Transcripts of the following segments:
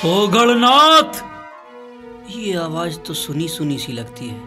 ओ गणनाथ! ये आवाज तो सुनी सुनी सी लगती है।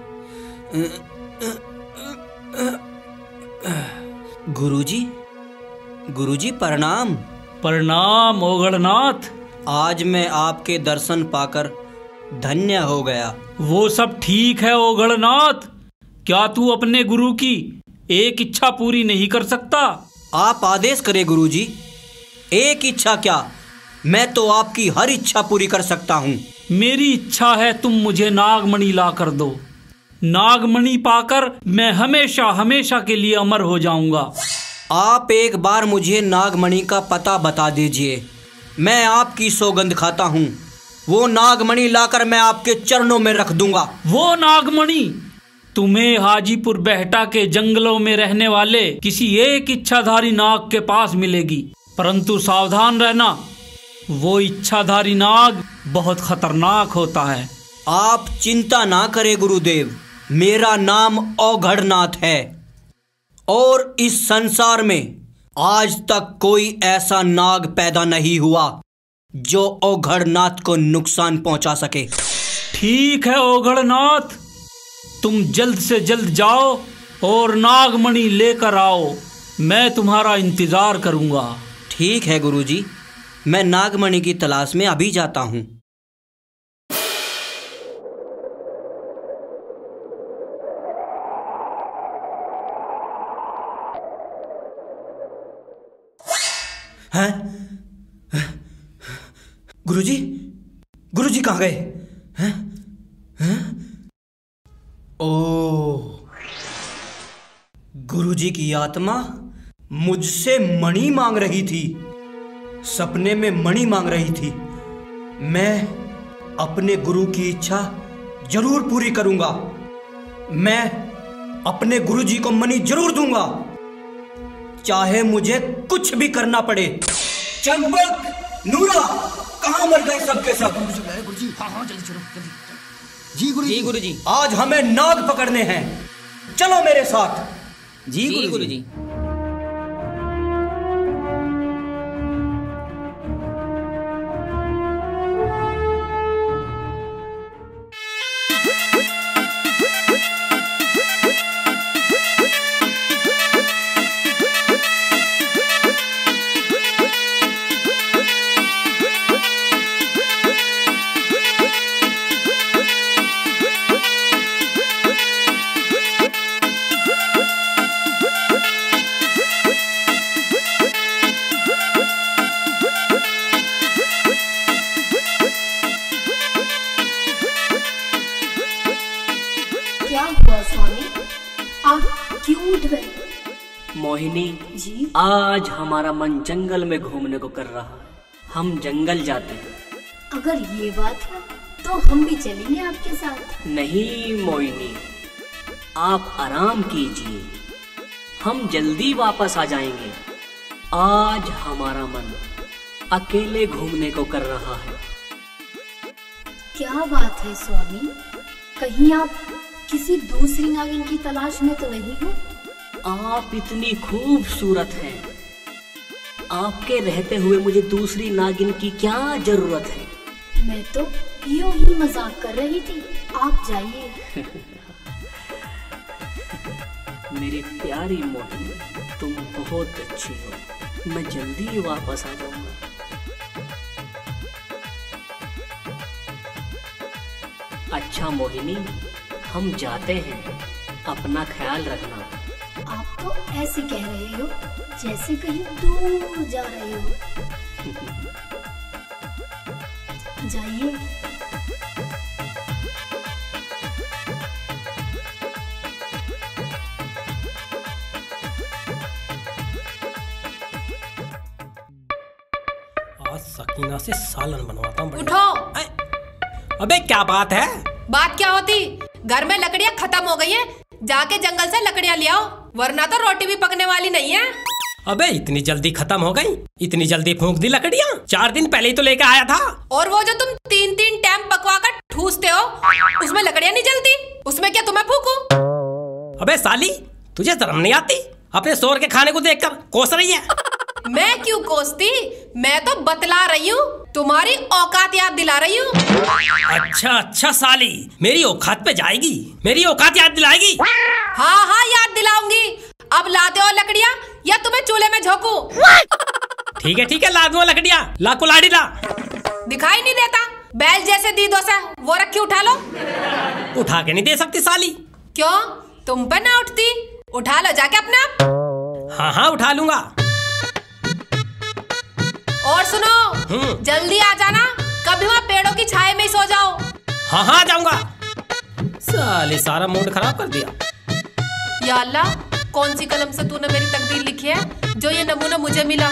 गुरुजी, गुरुजी प्रणाम। प्रणाम ओ गणनाथ। आज मैं आपके दर्शन पाकर धन्य हो गया। वो सब ठीक है ओ गणनाथ, क्या तू अपने गुरु की एक इच्छा पूरी नहीं कर सकता? आप आदेश करें गुरुजी। एक इच्छा क्या, मैं तो आपकी हर इच्छा पूरी कर सकता हूँ। मेरी इच्छा है तुम मुझे नागमणि ला कर दो। नागमणि पाकर मैं हमेशा हमेशा के लिए अमर हो जाऊंगा। आप एक बार मुझे नागमणि का पता बता दीजिए, मैं आपकी सौगंध खाता हूँ। वो नागमणि लाकर मैं आपके चरणों में रख दूंगा। वो नागमणि तुम्हें हाजीपुर बेहटा के जंगलों में रहने वाले किसी एक इच्छाधारी नाग के पास मिलेगी, परंतु सावधान रहना, वो इच्छाधारी नाग बहुत खतरनाक होता है। आप चिंता ना करें गुरुदेव, मेरा नाम औघड़नाथ है और इस संसार में आज तक कोई ऐसा नाग पैदा नहीं हुआ जो औघड़नाथ को नुकसान पहुंचा सके। ठीक है औघड़नाथ, तुम जल्द से जल्द जाओ और नागमणि लेकर आओ, मैं तुम्हारा इंतजार करूंगा। ठीक है गुरुजी, मैं नागमणि की तलाश में अभी जाता हूँ। हैं? गुरुजी, गुरुजी कहाँ गए? हैं? हैं? ओह, गुरुजी की आत्मा मुझसे मणि मांग रही थी, सपने में मणि मांग रही थी। मैं अपने गुरु की इच्छा जरूर पूरी करूंगा। मैं अपने गुरुजी को मणि जरूर दूंगा, चाहे मुझे कुछ भी करना पड़े। चंपक, नूरा, कहाँ मर गए सबके सब? गुरुजी, हाँ जल्दी चलो, जल्दी। जी गुरुजी। जी गुरुजी। आज हमें नाग पकड़ने हैं, चलो मेरे साथ। जी गुरुजी। क्या हुआ स्वामी, आप क्यों उठ गए? मोहिनी जी? आज हमारा मन जंगल में घूमने को कर रहा है, हम जंगल जाते हैं। अगर ये बात है तो हम भी चलेंगे आपके साथ। नहीं मोहिनी, आप आराम कीजिए, हम जल्दी वापस आ जाएंगे। आज हमारा मन अकेले घूमने को कर रहा है। क्या बात है स्वामी, कहीं आप किसी दूसरी नागिन की तलाश में तो नहीं हो? आप इतनी खूबसूरत हैं, आपके रहते हुए मुझे दूसरी नागिन की क्या जरूरत है? मैं तो यूं ही मजाक कर रही थी, आप जाइए। मेरी प्यारी मोहिनी, तुम बहुत अच्छी हो, मैं जल्दी ही वापस आ जाऊंगा। अच्छा मोहिनी, हम जाते हैं, अपना ख्याल रखना। आप तो ऐसे कह रहे हो जैसे कहीं दूर जा रहे हो। जाइए। आज सकीना से सालन बनवाता हूँ। उठो। अबे क्या बात है? बात क्या होती, घर में लकड़ियाँ खत्म हो गई हैं, जाके जंगल से लकड़ियाँ ले आओ, वरना तो रोटी भी पकने वाली नहीं है। अबे इतनी जल्दी खत्म हो गई? इतनी जल्दी फूंक दी लकड़ियाँ? 4 दिन पहले ही तो लेके आया था। और वो जो तुम 3-3 टाइम पकवा कर ठूसते हो, उसमें लकड़ियाँ नहीं जलती, उसमें क्या तुम्हें फूकूं? अबे साली, तुझे शर्म नहीं आती? अपने शोर के खाने को देखकर कोस रही है। मैं क्यों कोसती, मैं तो बतला रही हूँ, तुम्हारी औकात याद दिला रही हूँ। अच्छा अच्छा साली, मेरी औकात पे जाएगी, मेरी औकात याद दिलाएगी। हाँ हाँ याद दिलाऊंगी। अब लाते हो लकड़ियाँ या तुम्हें चूल्हे में झोंकूं? ठीक है ला दूंगा लकड़ियाँ, ला कुल्हाड़ी ला। दिखाई नहीं देता, बैल जैसे दीदों से, वो रखी उठा लो। उठा के नहीं दे सकती साली। क्यों, तुम पे ना उठती? उठा लो जाके अपने आप। हाँ उठा लूंगा। और सुनो, जल्दी आ जाना, कभी वहाँ पेड़ों की छाया में ही सो जाओ। हाँ आ जाऊंगा। साले सारा मूड खराब कर दिया। या अल्लाह, कौन सी कलम से तूने मेरी तकदीर लिखी है जो ये नमूना मुझे मिला।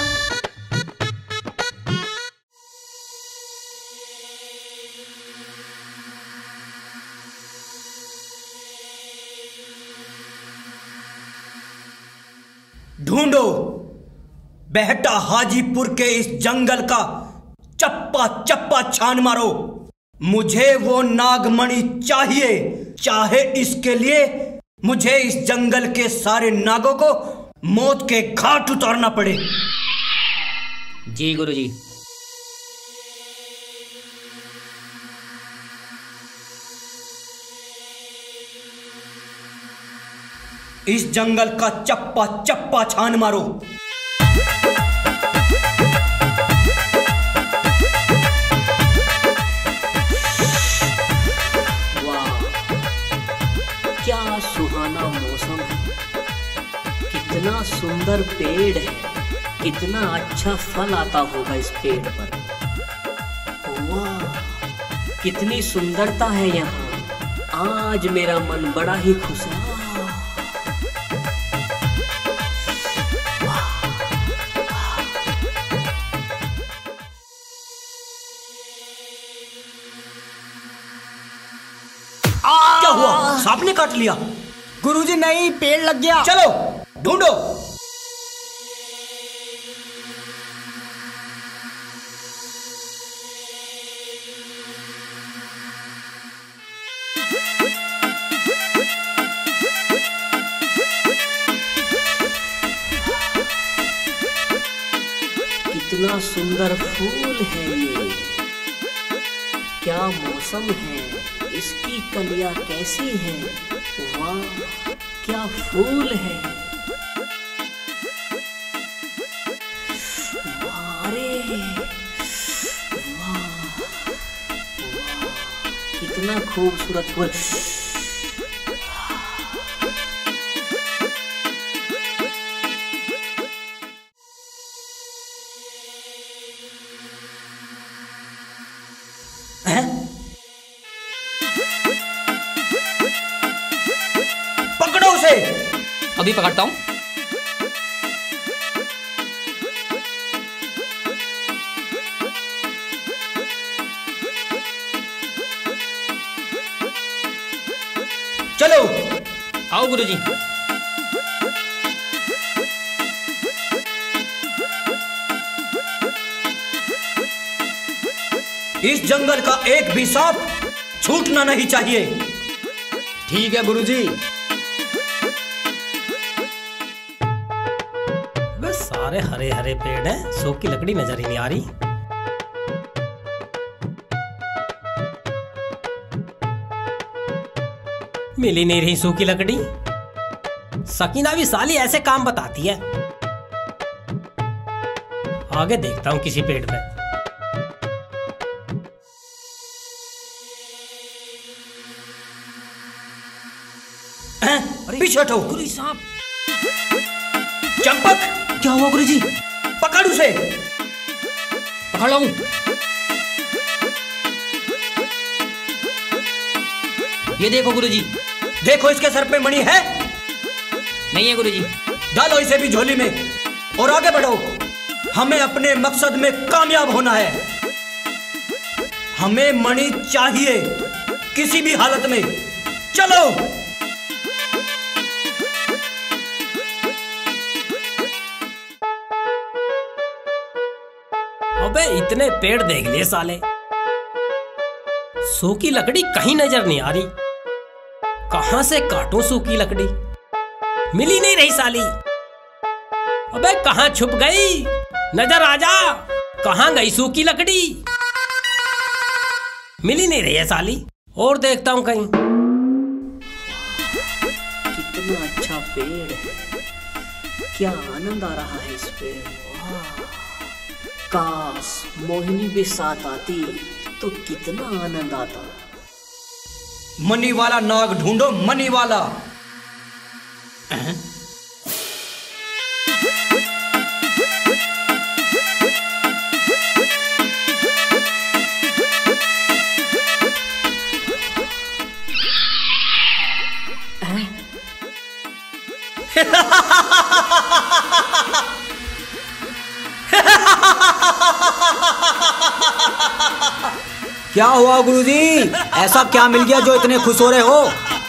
ढूंढो, बेहटा हाजीपुर के इस जंगल का चप्पा चप्पा छान मारो। मुझे वो नागमणि चाहिए, चाहे इसके लिए मुझे इस जंगल के सारे नागों को मौत के घाट उतारना पड़े। जी गुरुजी। इस जंगल का चप्पा चप्पा छान मारो। वाह, क्या सुहाना मौसम है, कितना सुंदर पेड़ है, कितना अच्छा फल आता होगा इस पेड़ पर। वाह, कितनी सुंदरता है यहाँ। आज मेरा मन बड़ा ही खुश है। क्या हुआ, सांप ने काट लिया? गुरुजी नहीं, पेड़ लग गया। चलो ढूंढो। कितना सुंदर फूल है ये, क्या मौसम है, इसकी कलियां कैसी है। वाह, क्या फूल है। अरे वाह, कितना खूबसूरत फूल। पकड़ो उसे। अभी पकड़ता हूं। चलो आओ गुरुजी। इस जंगल का एक भी सांप छूटना नहीं चाहिए। ठीक है गुरुजी। बस सारे हरे हरे पेड़ हैं, सूखी लकड़ी नजर ही नहीं आ रही। मिल ही नहीं रही सूखी लकड़ी। सकीना भी साली ऐसे काम बताती है। आगे देखता हूं किसी पेड़ पे। पीछे हटो। गुरुजी सांप। चंपक, क्या हुआ गुरुजी? पकड़ उसे। पकड़ लो। ये देखो गुरुजी। देखो इसके सर पे मणि है? नहीं है गुरुजी। डालो इसे भी झोली में और आगे बढ़ो। हमें अपने मकसद में कामयाब होना है। हमें मणि चाहिए किसी भी हालत में। चलो। अबे इतने पेड़ देख लिए साले, सूखी लकड़ी कहीं नजर नहीं आ रही। कहां से काटूं सूखी लकड़ी? मिल ही नहीं रही साली। अबे कहां छुप गई? नजर आ जा, कहाँ गई सूखी लकड़ी? मिली नहीं रही है साली, और देखता हूँ कहीं। कितना अच्छा पेड़ है, क्या आनंद आ रहा है इस पे। काश मोहिनी भी साथ आती तो कितना आनंद आता। मनी वाला नाग ढूंढो, मनी वाला। क्या हुआ गुरुजी? ऐसा क्या मिल गया जो इतने खुश हो रहे हो?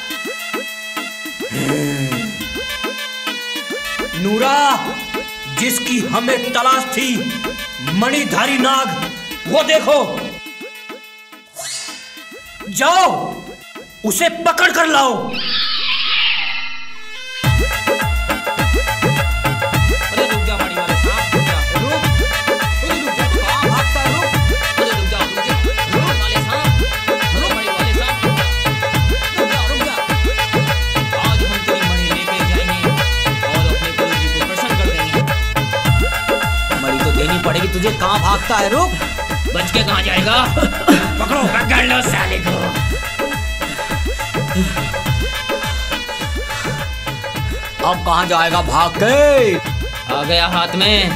नूरा, जिसकी हमें तलाश थी, मणिधारी नाग, वो देखो। जाओ उसे पकड़ कर लाओ। पड़ेगी तुझे, कहाँ भागता है? रुक, बच के कहाँ जाएगा? पकड़ो, पकड़ लो साले को। अब कहाँ जाएगा भाग के? आ गया हाथ में।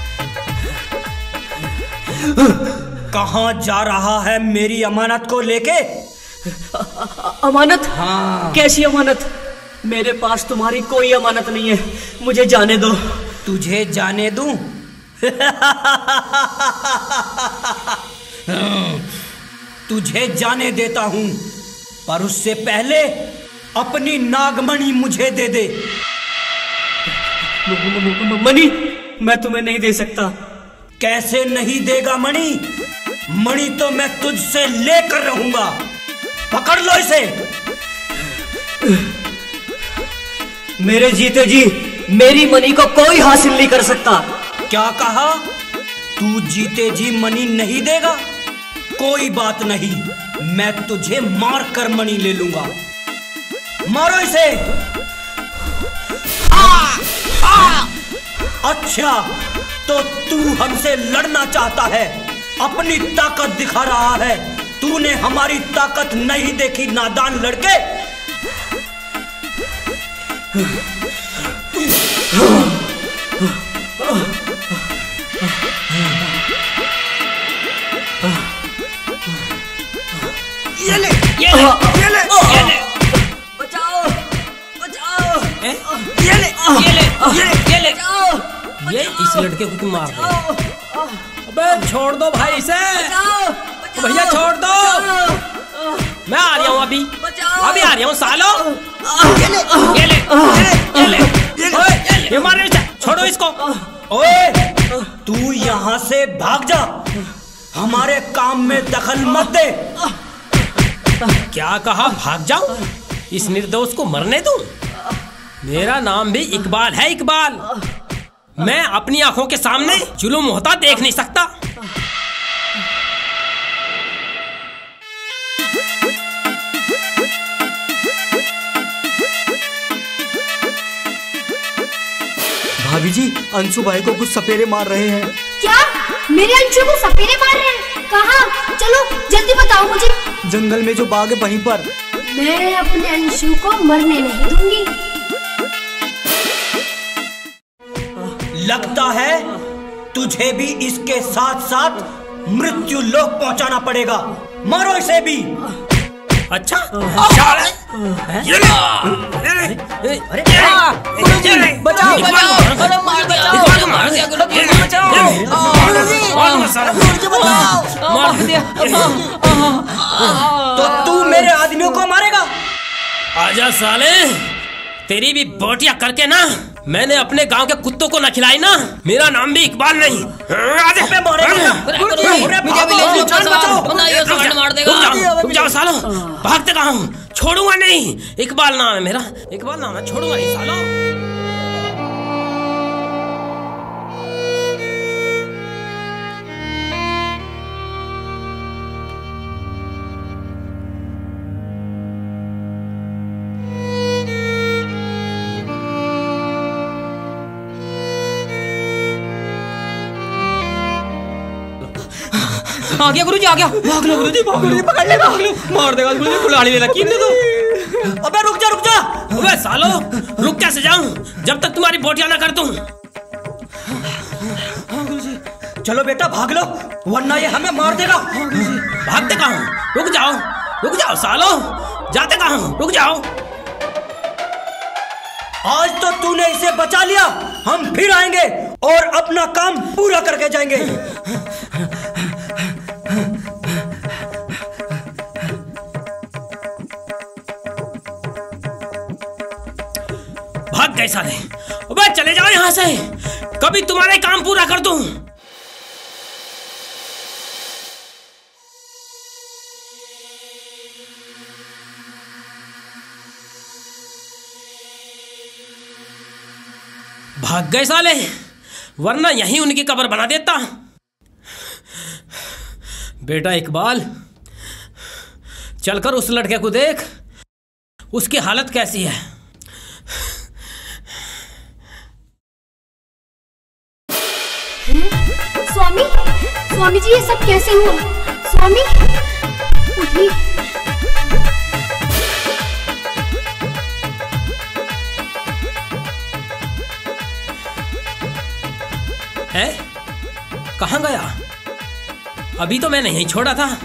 कहाँ जा रहा है मेरी अमानत को लेके? अमानत? हाँ। कैसी अमानत? मेरे पास तुम्हारी कोई अमानत नहीं है, मुझे जाने दो। तुझे जाने दूं? तुझे जाने देता हूं, पर उससे पहले अपनी नागमणि मुझे दे दे। मणि मैं तुम्हें नहीं दे सकता। कैसे नहीं देगा मणि? मणि तो मैं तुझसे लेकर रहूंगा। पकड़ लो इसे। मेरे जीते जी मेरी मणि को कोई हासिल नहीं कर सकता। क्या कहा? तू जीते जी मणि नहीं देगा? कोई बात नहीं, मैं तुझे मार कर मणि ले लूंगा। मारो इसे। अच्छा, तो तू हमसे लड़ना चाहता है, अपनी ताकत दिखा रहा है। तूने हमारी ताकत नहीं देखी नादान लड़के। ये ले, ये ले, ये ले, ये ले। बचाओ, बचाओ। ये ले, ये ले, ये ले, ये ले। ये इस लड़के को क्यों मार रहे हो? अबे छोड़ दो भाई इसे। भैया छोड़ दो। मैं आ रहा हूँ अभी, अभी आ रहा हूँ सालो। ये ले, ये ले, ये ले, ये ले। ये मार रहे हो, छोड़ो इसको। ओए, तू यहाँ से भाग जा, हमारे काम में दखल मत दे। क्या कहा? भाग जाऊं? इस निर्दोष को मरने दूं? मेरा नाम भी इकबाल है, इकबाल। मैं अपनी आंखों के सामने जुल्म होता देख नहीं सकता। भाभी जी, अंशु भाई को कुछ सपेरे मार रहे हैं। क्या? मेरे अंशु को सपेरे मार रहे हैं? कहाँ? चलो जल्दी बताओ मुझे। जंगल में जो बाग है वहीं पर। मैं अपने अंशु को मरने नहीं दूंगी। लगता है तुझे भी इसके साथ साथ मृत्यु लोक पहुंचाना पड़ेगा। मारो इसे भी। अच्छा, अरे बचाओ, बचाओ, मार दिया। तो तू मेरे आदमियों को मारेगा? आजा साले, तेरी भी बोटियां करके ना मैंने अपने गांव के कुत्तों को न खिलाई ना, मेरा नाम भी इकबाल नहीं। रुक जाओ सालो, भागते कहाँ हूँ? छोड़ूंगा नहीं। इकबाल नाम है मेरा, इकबाल नाम है, छोड़ूंगा नहीं सालो। आ गया गुरुजी, आ गया। भाग लो गुरुजी, भाग लो, पकड़ ले, भाग लो। मार देगा गुरुजी, कुल्हाड़ी ले रखी है तो। अबे रुक जा, रुक जा। अबे सालो, रुक कैसे जाऊं जब तक तुम्हारी बोटियां ना कर दूं। चलो बेटा भाग लो, वरना ये हमें मार देगा। भागते कहाँ? रुक जाओ सालो, जाते कहाँ? रुक जाओ। आज तो तूने इसे बचा लिया, हम फिर आएंगे और अपना काम पूरा करके जाएंगे। भाग गए साले। अबे चले जाओ यहाँ से, कभी तुम्हारे काम पूरा कर दूं। भाग गए साले, वरना यहीं उनकी कब्र बना देता। बेटा इकबाल, चलकर उस लड़के को देख, उसकी हालत कैसी है। स्वामी जी, ये सब कैसे हुआ? स्वामी उठिए। है? कहाँ गया? अभी तो मैंने यहीं छोड़ा था।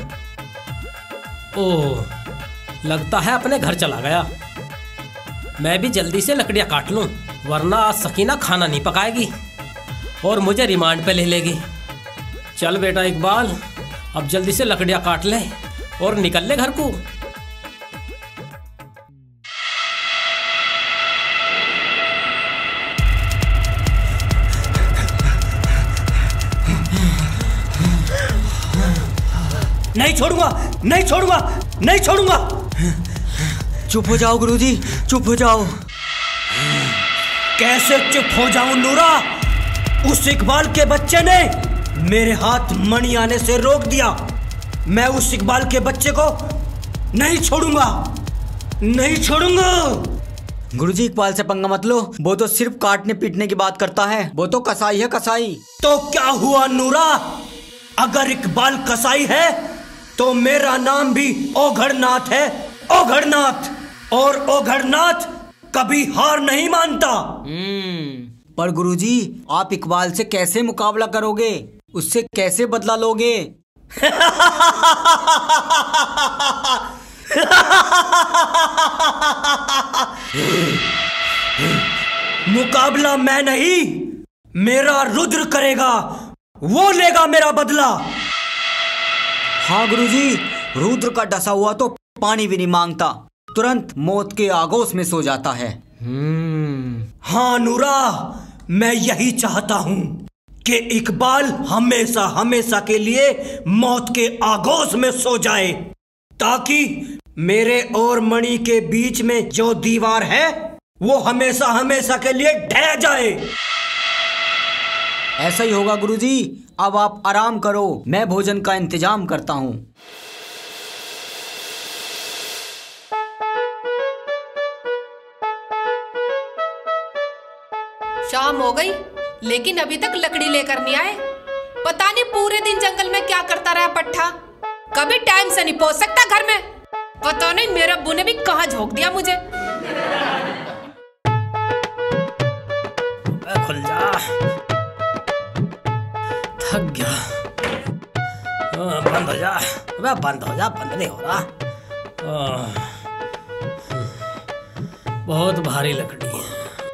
ओह, लगता है अपने घर चला गया। मैं भी जल्दी से लकड़ियाँ काट लूँ, वरना आज सकीना खाना नहीं पकाएगी और मुझे रिमांड पे ले लेगी। चल बेटा इकबाल, अब जल्दी से लकड़ियाँ काट ले और निकल ले घर को। नहीं छोड़ूंगा, नहीं छोड़ूंगा, नहीं छोड़ूंगा। चुप हो जाओ गुरुजी, चुप हो जाओ। कैसे चुप हो जाऊं नूरा? उस इकबाल के बच्चे ने मेरे हाथ मणि आने से रोक दिया। मैं उस इकबाल के बच्चे को नहीं छोड़ूंगा, नहीं छोड़ूंगा। गुरुजी इकबाल से पंगा मत लो, वो तो सिर्फ काटने पीटने की बात करता है, वो तो कसाई है कसाई। तो क्या हुआ नूरा? अगर इकबाल कसाई है तो मेरा नाम भी ओघड़नाथ है, ओघड़नाथ। और ओघड़नाथ कभी हार नहीं मानता। पर गुरुजी, आप इकबाल से कैसे मुकाबला करोगे? उससे कैसे बदला लोगे? मुकाबला मैं नहीं, मेरा रुद्र करेगा, वो लेगा मेरा बदला। हाँ गुरुजी, रुद्र का डसा हुआ तो पानी भी नहीं मांगता, तुरंत मौत के आगोश में सो जाता है। हाँ नूरा, मैं यही चाहता हूँ कि इकबाल हमेशा हमेशा के लिए मौत के आगोश में सो जाए, ताकि मेरे और मणि के बीच में जो दीवार है वो हमेशा हमेशा के लिए ढह जाए। ऐसा ही होगा गुरुजी। अब आप आराम करो, मैं भोजन का इंतजाम करता हूँ। शाम हो गई लेकिन अभी तक लकड़ी लेकर नहीं आए। पता नहीं पूरे दिन जंगल में क्या करता रहा पट्ठा, कभी टाइम से नहीं पहुंच सकता घर में। पता नहीं मेरे अब्बू ने भी कहाँ झोंक दिया मुझे। खुल जा, थक गया। बंद हो जा, बंद हो जा, बंद नहीं हो रहा। बहुत भारी लकड़ी है।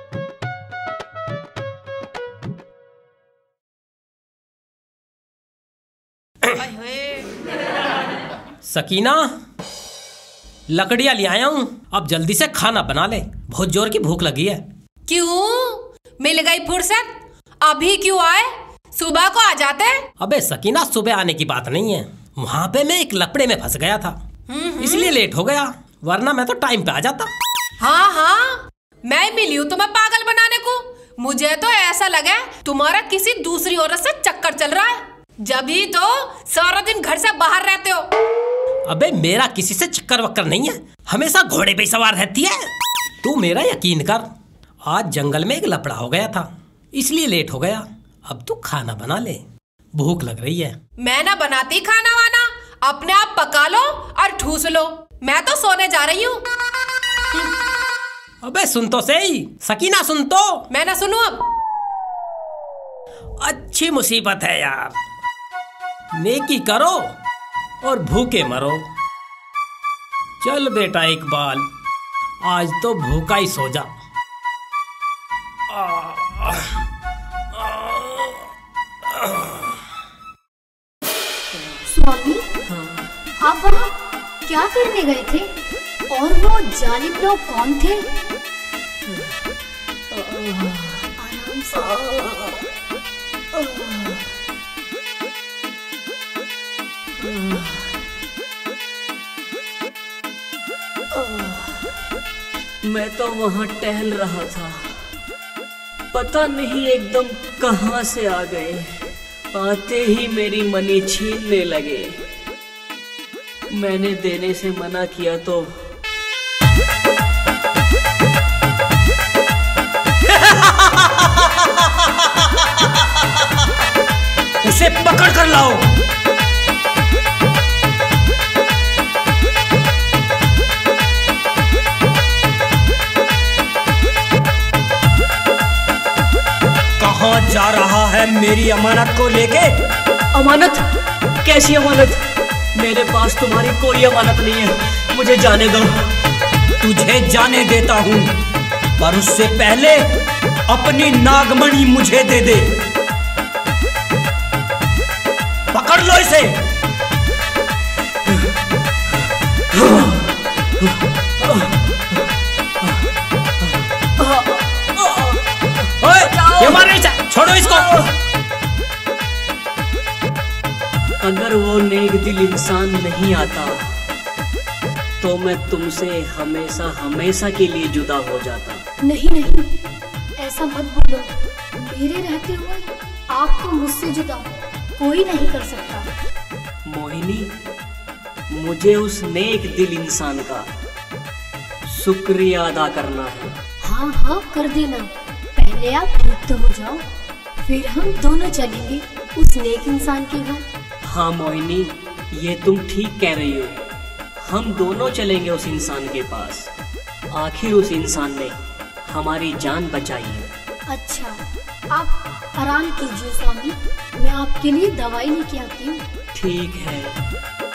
सकीना, लकड़ियां ले आया हूं, अब जल्दी से खाना बना ले, बहुत जोर की भूख लगी है। क्यों मिल गई फुर्सत? अभी क्यों आए? सुबह को आ जाते। अबे सकीना, सुबह आने की बात नहीं है, वहाँ पे मैं एक लपड़े में फंस गया था, इसलिए लेट हो गया, वरना मैं तो टाइम पे आ जाता। हाँ हाँ, मैं मिली हूँ तुम्हें पागल बनाने को। मुझे तो ऐसा लगा तुम्हारा किसी दूसरी औरत से चक्कर चल रहा है, जब ही तो सारा दिन घर से बाहर रहते हो। अबे मेरा किसी से चक्कर वक्कर नहीं है, हमेशा घोड़े पे सवार रहती है। तू मेरा यकीन कर, आज जंगल में एक लफड़ा हो गया था, इसलिए लेट हो गया। अब तू खाना बना ले, भूख लग रही है। मैं ना बनाती खाना वाना, अपने आप पका लो और ठूस लो। मैं तो सोने जा रही हूँ। अबे सुन तो सही, सकीना सुन तो। मैं ना सुनूं अब? अच्छी मुसीबत है यार। नेकी करो और भूखे मरो। चल बेटा इकबाल, आज तो भूखा ही सो जा। स्वामी, आप वहाँ क्या करने गए थे? और वो जालिम लोग कौन थे? आराम से। मैं तो वहां टहल रहा था, पता नहीं एकदम कहां से आ गए। आते ही मेरी मनी छीनने लगे। मैंने देने से मना किया तो उसे पकड़ कर लाओ। कहाँ जा रहा है मेरी अमानत को लेके? अमानत? कैसी अमानत? मेरे पास तुम्हारी कोई अमानत नहीं है, मुझे जाने दो। तुझे जाने देता हूँ, पर उससे पहले अपनी नागमणि मुझे दे दे। पकड़ लो इसे। ये मार नहीं चाहिए, छोड़ो इसको। अगर वो नेक दिल इंसान नहीं आता तो मैं तुमसे हमेशा हमेशा के लिए जुदा हो जाता। नहीं नहीं, ऐसा मत बोलो। मेरे रहते हुए आपको मुझसे जुदा कोई नहीं कर सकता। मोहिनी, मुझे उस नेक दिल इंसान का शुक्रिया अदा करना है। हाँ हाँ कर देना। पहले आप ठीक तो हो जाओ, फिर हम दोनों चलेंगे उस नेक इंसान के घर। हाँ मोहिनी, ये तुम ठीक कह रही हो। हम दोनों चलेंगे उस इंसान के पास। आखिर उस इंसान ने हमारी जान बचाई है। अच्छा, आप आराम कीजिए स्वामी, मैं आपके लिए दवाई लेके आती हूँ। ठीक है।